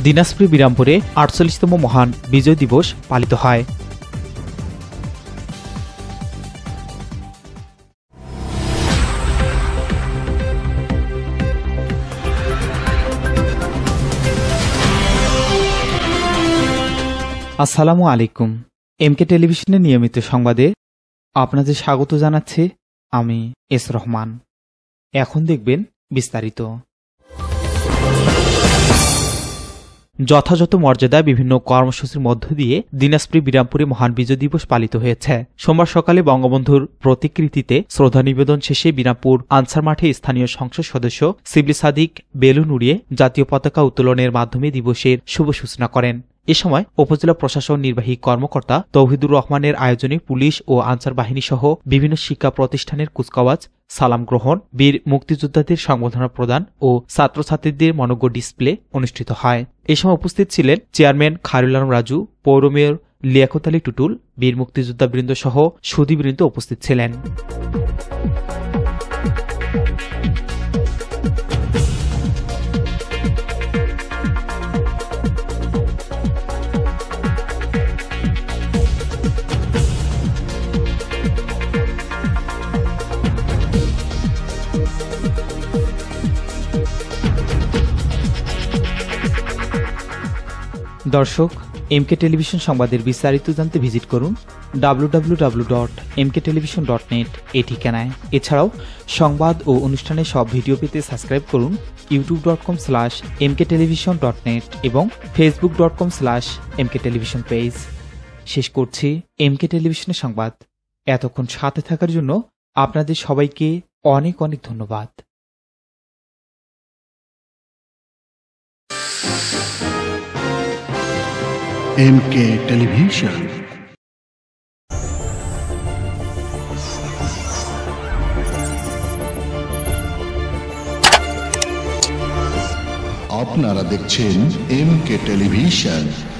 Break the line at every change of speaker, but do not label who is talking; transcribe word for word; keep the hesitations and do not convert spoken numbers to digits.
দিনাজপুর বিরামপুরে আটচল্লিশতম মহান বিজয় দিবস পালিত হয়। আসসালামু আলাইকুম। এমকে টেলিভিশনের নিয়মিত সংবাদে আপনাদের স্বাগত জানাচ্ছি আমি এস রহমান। এখন দেখবেন বিস্তারিত। যথাযথ মর্যাদায় বিভিন্ন কর্মসূচির মধ্য দিয়ে দিনাজপুর বিরামপুরে মহান বিজয় দিবস পালিত হয়েছে। সোমবার সকালে বঙ্গবন্ধুর প্রতিকৃতিতে শ্রদ্ধা নিবেদন শেষে বিরামপুর আনসার মাঠে স্থানীয় সংসদ সদস্য শিবলি সাদিক বেলুন উড়িয়ে জাতীয় পতাকা উত্তোলনের মাধ্যমে দিবসের শুভ সূচনা করেন। এ সময় উপজেলা প্রশাসন নির্বাহী কর্মকর্তা তৌহিদুর রহমানের আয়োজনে পুলিশ ও আনসার বাহিনী সহ বিভিন্ন শিক্ষা প্রতিষ্ঠানের কুচকাওয়াজ, সালাম গ্রহণ, বীর মুক্তিযোদ্ধাদের সংবর্ধনা প্রদান ও ছাত্রছাত্রীদের মনোজ্ঞ ডিসপ্লে অনুষ্ঠিত হয়। এ সময় উপস্থিত ছিলেন চেয়ারম্যান খায়রুল আলম রাজু, পৌর মেয়র লিয়াকত আলী টুটুল, বীর মুক্তিযোদ্ধাবৃন্দ সহ সুধীবৃন্দ উপস্থিত ছিলেন। দর্শক, এমকে টেলিভিশন সংবাদের বিস্তারিত জানতে ভিজিট করুন W W W dot M K television dot net এই ঠিকানায়। এছাড়াও সংবাদ ও অনুষ্ঠানের সব ভিডিও পেতে সাবস্ক্রাইব করুন YouTube dot com slash M K television dot net এবং Facebook dot com slash M K television page. শেষ করছি এমকে টেলিভিশনের সংবাদ। এতক্ষণ সাথে থাকার জন্য আপনাদের সবাইকে অনেক অনেক ধন্যবাদ।
MK television. আপনারা দেখছেন এমকে টেলিভিশন।